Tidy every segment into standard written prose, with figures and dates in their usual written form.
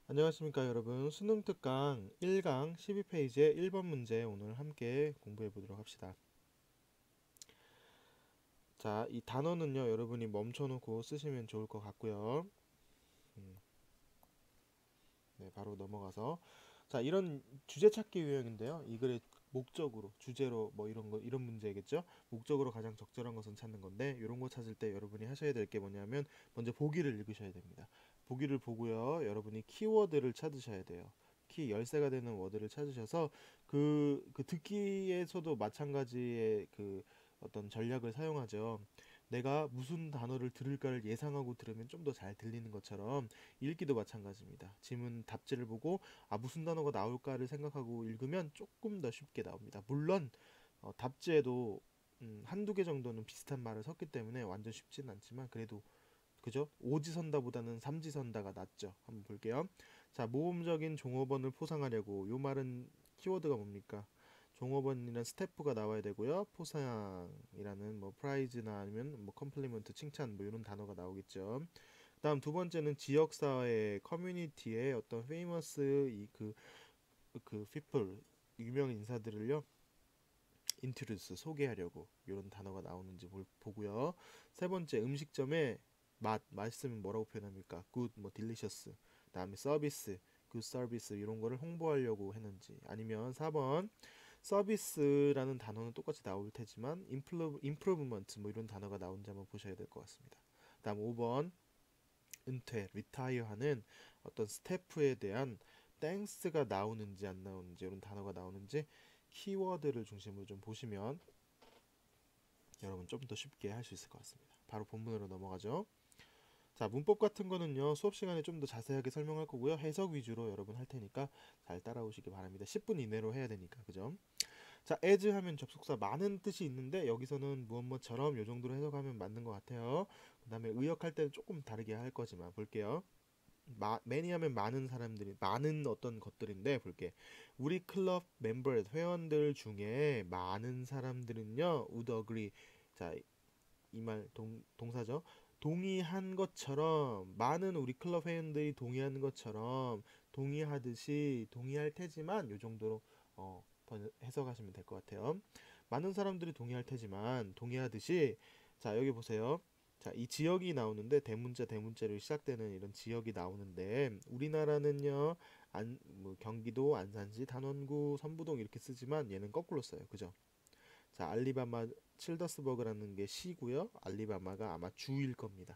안녕하십니까 여러분. 수능 특강 1강 12페이지의 1번 문제 오늘 함께 공부해 보도록 합시다. 자, 이 단어는요 여러분이 멈춰놓고 쓰시면 좋을 것 같고요. 네, 바로 넘어가서 자, 이런 주제 찾기 유형인데요. 이 글의 목적으로 주제로 뭐 이런 거 이런 문제겠죠. 목적으로 가장 적절한 것은 찾는 건데 이런 거 찾을 때 여러분이 하셔야 될 게 뭐냐면 먼저 보기를 읽으셔야 됩니다. 보기를 보고요. 여러분이 키워드를 찾으셔야 돼요. 키 열쇠가 되는 워드를 찾으셔서 그 듣기에서도 마찬가지의 그 어떤 전략을 사용하죠. 내가 무슨 단어를 들을까를 예상하고 들으면 좀 더 잘 들리는 것처럼 읽기도 마찬가지입니다. 지문 답지를 보고 무슨 단어가 나올까를 생각하고 읽으면 조금 더 쉽게 나옵니다. 물론 답지에도 한두 개 정도는 비슷한 말을 섞기 때문에 완전 쉽지는 않지만 그래도 그죠? 오지선다보다는 삼지선다가 낫죠. 한번 볼게요. 자, 모범적인 종업원을 포상하려고 요 말은 키워드가 뭡니까? 종업원이란 스태프가 나와야 되고요. 포상이라는 뭐 프라이즈나 아니면 뭐 컴플리먼트 칭찬 뭐 이런 단어가 나오겠죠. 다음 두 번째는 지역사회 커뮤니티의 어떤 페이머스 그 people 유명 인사들을요 인트루스 소개하려고 이런 단어가 나오는지 보고요. 세 번째 음식점의 맛있으면 뭐라고 표현합니까? good 뭐 delicious. 다음에 서비스 good service 이런 거를 홍보하려고 했는지 아니면 4번 서비스라는 단어는 똑같이 나올 테지만 improvement 뭐 이런 단어가 나온지 한번 보셔야 될 것 같습니다. 다음 5번 은퇴, 리타이어하는 어떤 스태프에 대한 땡스가 나오는지 안 나오는지 이런 단어가 나오는지 키워드를 중심으로 좀 보시면 여러분 좀 더 쉽게 할 수 있을 것 같습니다. 바로 본문으로 넘어가죠. 자, 문법 같은 거는요 수업 시간에 좀 더 자세하게 설명할 거고요. 해석 위주로 여러분 할 테니까 잘 따라오시기 바랍니다. 10분 이내로 해야 되니까 그죠? 자, as 하면 접속사 많은 뜻이 있는데 여기서는 무엇 뭐처럼 요 정도로 해석하면 맞는 것 같아요. 그 다음에 의역할 때는 조금 다르게 할 거지만 볼게요. many 하면 많은 사람들이 많은 어떤 것들인데 볼게. 우리 클럽 멤버 회원들 중에 많은 사람들은요 would agree. 자, 이 말 동사죠. 동의한 것처럼 많은 우리 클럽 회원들이 동의하는 것처럼 동의하듯이 동의할 테지만 요 정도로 해석하시면 될 것 같아요. 많은 사람들이 동의할 테지만 동의하듯이 자 여기 보세요. 자, 이 지역이 나오는데 대문자 대문자로 시작되는 이런 지역이 나오는데 우리나라는요 뭐 경기도 안산시 단원구 선부동 이렇게 쓰지만 얘는 거꾸로 써요. 그죠? 자, 알리바마 칠더스버그라는 게 시고요. 알리바마가 아마 주일 겁니다.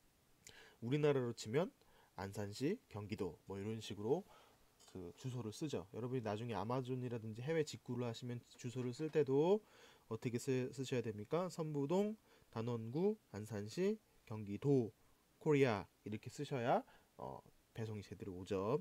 우리나라로 치면 안산시 경기도 뭐 이런 식으로 그 주소를 쓰죠. 여러분이 나중에 아마존이라든지 해외 직구를 하시면 주소를 쓸 때도 어떻게 쓰셔야 됩니까? 선부동, 단원구, 안산시, 경기도, 코리아 이렇게 쓰셔야 배송이 제대로 오죠.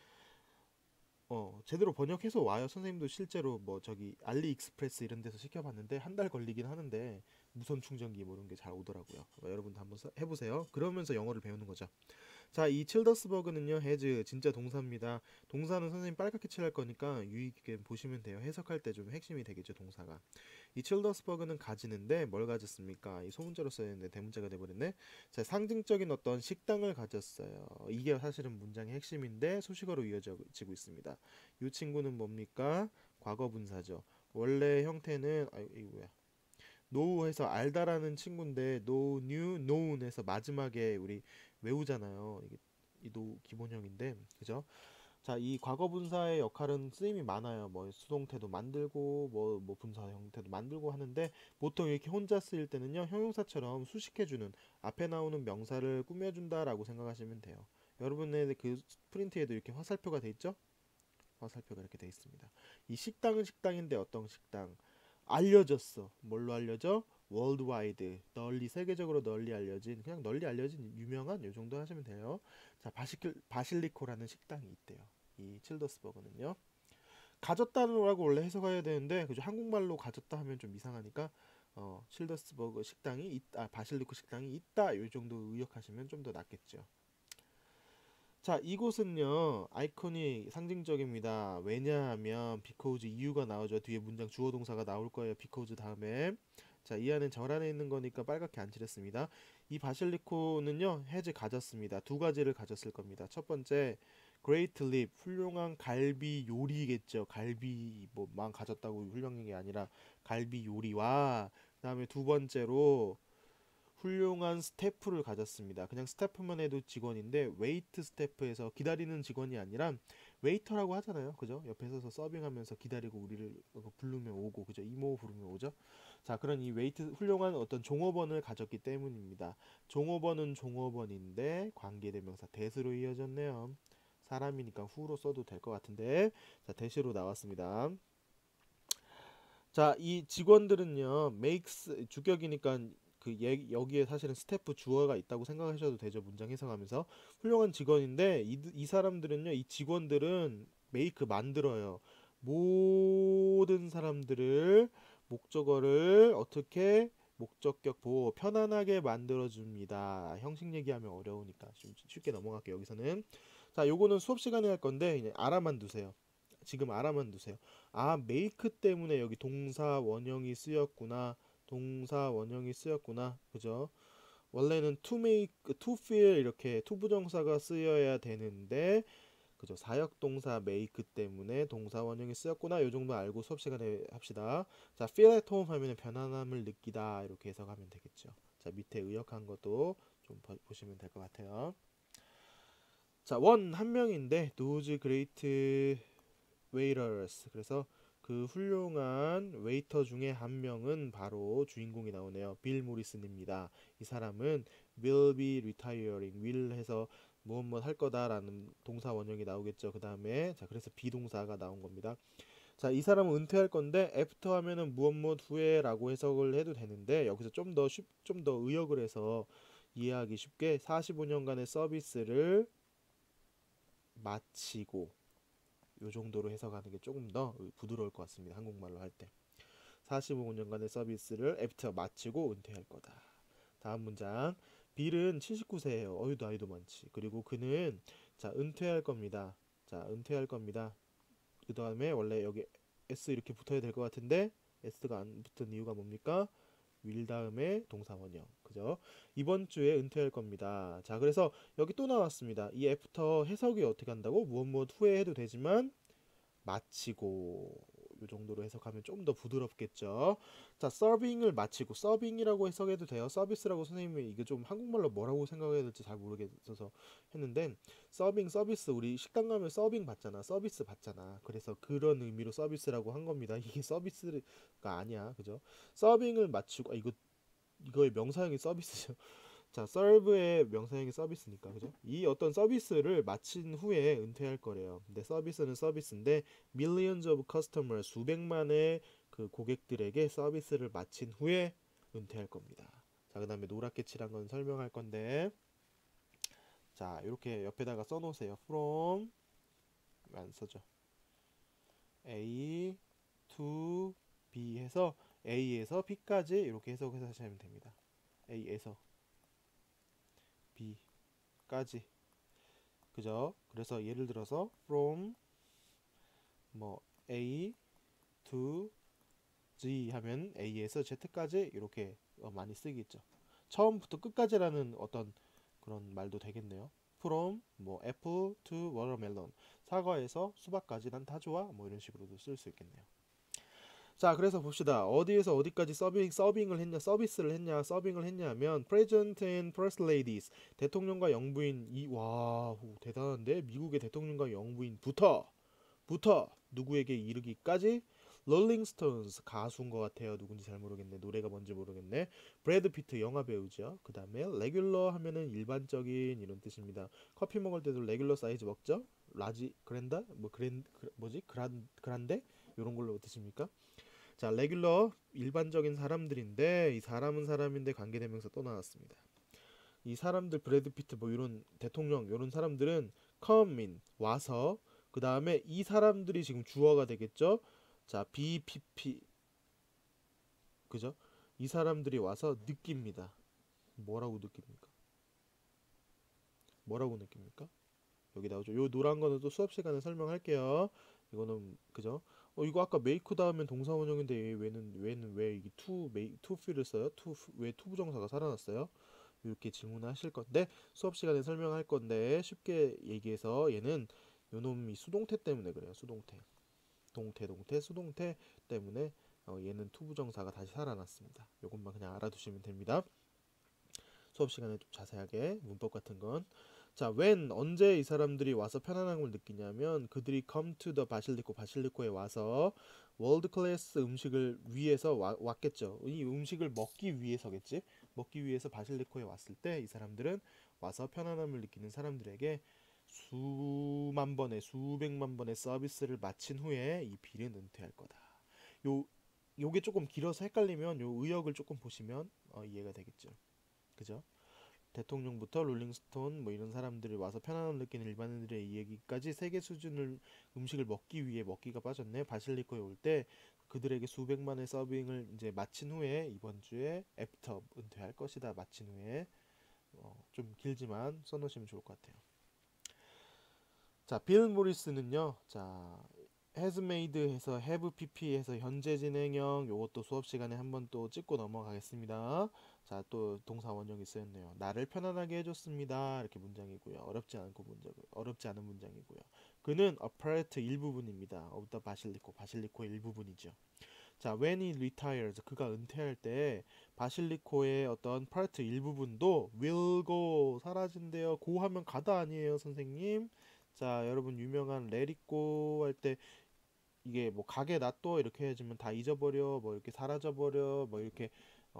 제대로 번역해서 와요. 선생님도 실제로 뭐 저기 알리익스프레스 이런 데서 시켜봤는데 한 달 걸리긴 하는데 무선 충전기 뭐 이런 게 잘 오더라고요. 여러분도 한번 해보세요. 그러면서 영어를 배우는 거죠. 자, 이 칠더스버그는요, has 진짜 동사입니다. 동사는 선생님 빨갛게 칠할 거니까 유의 깊게 보시면 돼요. 해석할 때 좀 핵심이 되겠죠, 동사가. 이 칠더스버그는 가지는데 뭘 가졌습니까? 이 소문자로 써야 되는데 대문자가 돼버렸네. 자, 상징적인 어떤 식당을 가졌어요. 이게 사실은 문장의 핵심인데 소식어로 이어지고 있습니다. 이 친구는 뭡니까? 과거 분사죠. 원래 형태는 이거 뭐야? 노우해서 알다라는 친구인데 no new known해서 마지막에 우리 외우잖아요. 이게 이도 기본형인데 그죠? 자, 이 과거 분사의 역할은 쓰임이 많아요. 뭐 수동태도 만들고 뭐 분사 형태도 만들고 하는데 보통 이렇게 혼자 쓰일 때는요 형용사처럼 수식해주는 앞에 나오는 명사를 꾸며준다라고 생각하시면 돼요. 여러분의 그 프린트에도 이렇게 화살표가 돼 있죠? 화살표가 이렇게 돼 있습니다. 이 식당은 식당인데 어떤 식당? 알려졌어. 뭘로 알려져? 월드와이드. 널리 세계적으로 널리 알려진 그냥 널리 알려진 유명한 요 정도 하시면 돼요. 자, 바실리코라는 식당이 있대요. 이 칠더스버그는요. 가졌다라고 원래 해석해야 되는데 그죠? 한국말로 가졌다 하면 좀 이상하니까 칠더스버그 식당이 있다, 바실리코 식당이 있다 요 정도 의역하시면 좀 더 낫겠죠. 자, 이곳은요 아이콘이 상징적입니다. 왜냐하면 because 이유가 나오죠. 뒤에 문장 주어 동사가 나올 거예요. because 다음에 자, 이 안은 절 안에 있는 거니까 빨갛게 안 칠했습니다. 이 바실리코는요 has 가졌습니다. 두 가지를 가졌을 겁니다. 첫 번째 great leap 훌륭한 갈비 요리겠죠. 갈비 뭐만 가졌다고 훌륭한 게 아니라 갈비 요리와 그다음에 두 번째로 훌륭한 스태프를 가졌습니다. 그냥 스태프만 해도 직원인데 웨이트 스태프에서 기다리는 직원이 아니라 웨이터라고 하잖아요. 그죠? 옆에 서서 서빙하면서 기다리고 우리를 부르면 오고 그죠? 이모 부르면 오죠. 자, 그런 이 웨이트 훌륭한 어떤 종업원을 가졌기 때문입니다. 종업원은 종업원인데 관계대명사 대수로 이어졌네요. 사람이니까 후로 써도 될 것 같은데 자, 대시로 나왔습니다. 자, 이 직원들은요, makes 주격이니까 여기에 사실은 스태프 주어가 있다고 생각하셔도 되죠. 문장 해석하면서 훌륭한 직원인데 이 사람들은요, 이 직원들은 make 만들어요. 모든 사람들을 목적어를 어떻게 목적격 보호 편안하게 만들어줍니다. 형식 얘기하면 어려우니까 좀 쉽게 넘어갈게요. 여기서는 자, 요거는 수업 시간에 할 건데 그냥 알아만 두세요. 지금 알아만 두세요. 아, make 때문에 여기 동사 원형이 쓰였구나. 동사 원형이 쓰였구나. 그죠? 원래는 to make, to feel 이렇게 to 부정사가 쓰여야 되는데 그죠? 사역 동사 make 때문에 동사 원형이 쓰였구나. 요 정도 알고 수업 시간에 합시다. 자, feel at home 하면 편안함을 느끼다 이렇게 해석하면 되겠죠. 자, 밑에 의역한 것도 좀 보시면 될 것 같아요. 자, 한 명인데 those great waiters. 그래서 그 훌륭한 웨이터 중에 한 명은 바로 주인공이 나오네요. 빌 모리슨입니다. 이 사람은 will be retiring, will 해서 무엇 할 거다라는 동사 원형이 나오겠죠. 그 다음에 자, 그래서 비동사가 나온 겁니다. 자, 이 사람은 은퇴할 건데 after 하면은 무엇 후에라고 해석을 해도 되는데 여기서 좀 더 의역을 해서 이해하기 쉽게 45년간의 서비스를 마치고 요 정도로 해석하는 게 조금 더 부드러울 것 같습니다. 한국말로 할 때. 45년간의 서비스를 애프터 마치고 은퇴할 거다. 다음 문장. 빌은 79세예요. 어유 나이도 많지. 그리고 그는 자, 은퇴할 겁니다. 자, 은퇴할 겁니다. 그 다음에 원래 여기 S 이렇게 붙어야 될 것 같은데 S가 안 붙은 이유가 뭡니까? will 다음에 동사 원형. 그죠? 이번 주에 은퇴할 겁니다. 자, 그래서 여기 또 나왔습니다. 이 애프터 해석이 어떻게 한다고? 무엇 후에 해도 되지만 마치고 요 정도로 해석하면 좀 더 부드럽겠죠. 자, 서빙을 마치고 서빙이라고 해석해도 돼요. 서비스라고 선생님이 이게 좀 한국말로 뭐라고 생각해야 될지 잘 모르겠어서 했는데 서비스 우리 식당 가면 서빙 받잖아. 서비스 받잖아. 그래서 그런 의미로 서비스라고 한 겁니다. 이게 서비스가 아니야. 그죠? 서빙을 마치고 이거의 명사형이 서비스죠. 자, serve의 명사형이 서비스니까 그죠? 이 어떤 서비스를 마친 후에 은퇴할 거래요. 근데 서비스는 서비스인데 millions of customers 수백만의 그 고객들에게 서비스를 마친 후에 은퇴할 겁니다. 자, 그다음에 노랗게 칠한 건 설명할 건데 자, 이렇게 옆에다가 써놓으세요. from 왜 안 써져? A to B 해서 A에서 B까지 이렇게 해석해서 하시면 됩니다. A에서 B까지 그죠? 그래서 예를 들어서 from 뭐 A to Z 하면 A에서 Z까지 이렇게 많이 쓰겠죠. 처음부터 끝까지라는 어떤 그런 말도 되겠네요. from 뭐 apple to watermelon 사과에서 수박까지 난 다 좋아 뭐 이런 식으로도 쓸 수 있겠네요. 자, 그래서 봅시다. 어디에서 어디까지 서빙을 했냐, 서비스를 했냐, 서빙을 했냐면 President and First Ladies 대통령과 영부인 대단한데 미국의 대통령과 영부인부터 누구에게 이르기까지 롤링 스톤스 가수인 것 같아요. 누군지 잘 모르겠네. 노래가 뭔지 모르겠네. 브래드 피트 영화 배우죠. 그 다음에 레귤러 하면은 일반적인 이런 뜻입니다. 커피 먹을 때도 레귤러 사이즈 먹죠. 라지 그랜다 뭐지 그란데 이런 걸로 뜻입니까? 자, 레귤러 일반적인 사람들인데 이 사람은 사람인데 관계대명사 또 나왔습니다. 이 사람들 브래드 피트 뭐 이런 대통령 이런 사람들은 come in 와서 그 다음에 이 사람들이 지금 주어가 되겠죠. 자, BPP 그죠? 이 사람들이 와서 느낍니다. 뭐라고 느낍니까? 뭐라고 느낍니까? 여기 나오죠. 요 노란 거는 또 수업 시간에 설명할게요. 이거는 그죠? 이거 아까 메이크 다음엔 동사 원형인데 왜는 왜 이게 to feel을 써요? 왜 to 부정사가 살아났어요? 이렇게 질문을 하실 건데 수업 시간에 설명할 건데 쉽게 얘기해서 얘는 요놈이 수동태 때문에 그래요. 수동태. 동태 수동태 때문에 얘는 투부정사가 다시 살아났습니다. 요것만 그냥 알아두시면 됩니다. 수업 시간에 좀 자세하게 문법 같은 건. 자, when 언제 이 사람들이 와서 편안함을 느끼냐면 그들이 come to the 바실리코에 와서 월드 클래스 음식을 위해서 왔겠죠. 이 음식을 먹기 위해서겠지. 먹기 위해서 바실리코에 왔을 때 이 사람들은 와서 편안함을 느끼는 사람들에게 수만 번의 수백만 번의 서비스를 마친 후에 이 빌은 은퇴할 거다. 요 요게 조금 길어서 헷갈리면 요 의역을 조금 보시면 이해가 되겠죠. 그죠? 대통령부터 롤링스톤 뭐 이런 사람들이 와서 편안함을 느끼는 일반인들의 이야기까지 세계 수준을 음식을 먹기 위해 먹기가 빠졌네. 바실리코에 올 때 그들에게 수백만의 서빙을 이제 마친 후에 이번 주에 애프터 은퇴할 것이다. 마친 후에 좀 길지만 써놓으시면 좋을 것 같아요. 자, 빌 모리스는요. 자, has made에서 have pp에서 현재 진행형 요것도 수업 시간에 한번 또 찍고 넘어가겠습니다. 자, 또 동사 원형이 쓰였네요. 나를 편안하게 해줬습니다. 이렇게 문장이고요. 어렵지 않은 문장이고요. 그는 a part 일부분입니다. of the 바실리코의 일부분이죠. 자, when he retires 그가 은퇴할 때 바실리코의 어떤 part 일부분도 will go 사라진대요. go 하면 가다 아니에요, 선생님? 자, 여러분 유명한 let it go 할 때 이게 뭐 가게 놔둬 이렇게 해주면 다 잊어버려 뭐 이렇게 사라져버려 뭐 이렇게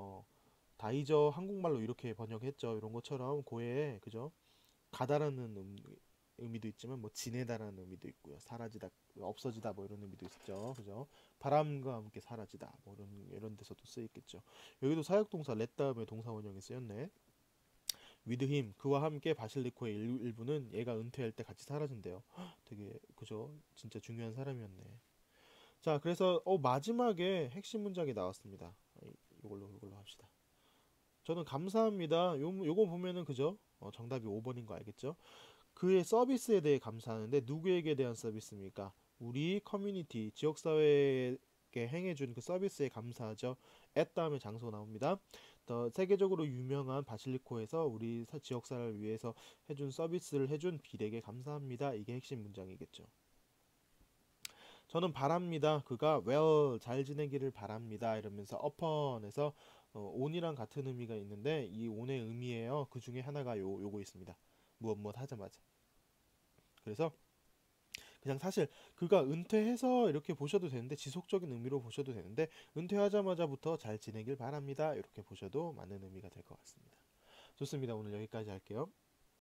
다 잊어 한국말로 이렇게 번역했죠. 이런 것처럼 고에 그죠? 가다라는 의미도 있지만 뭐 지내다라는 의미도 있고요. 사라지다, 없어지다 뭐 이런 의미도 있죠. 그죠? 바람과 함께 사라지다 뭐 이런 데서도 쓰이겠죠. 여기도 사역동사 let 다음에 동사 원형이 쓰였네. with him 그와 함께 바실리코의 일부는 얘가 은퇴할 때 같이 사라진대요. 되게 그죠? 진짜 중요한 사람이었네. 자, 그래서 마지막에 핵심 문장이 나왔습니다. 이걸로 합시다. 저는 감사합니다. 요거 보면은 그죠? 정답이 5번인 거 알겠죠? 그의 서비스에 대해 감사하는데 누구에게 대한 서비스입니까? 우리 커뮤니티 지역사회에 행해준 그 서비스에 감사하죠. at 다음에 장소 나옵니다. 더 세계적으로 유명한 바실리코에서 우리 지역사회를 위해서 해준 서비스를 해준 빌에게 감사합니다. 이게 핵심 문장이겠죠. 저는 바랍니다. 그가 well 잘 지내기를 바랍니다. 이러면서 upon에서 on이랑 같은 의미가 있는데 이 on의 의미예요. 그 중에 하나가 요거 있습니다. 무엇 하자마자. 그래서 그냥 사실 그가 은퇴해서 이렇게 보셔도 되는데 지속적인 의미로 보셔도 되는데 은퇴하자마자부터 잘 지내길 바랍니다. 이렇게 보셔도 많은 의미가 될 것 같습니다. 좋습니다. 오늘 여기까지 할게요.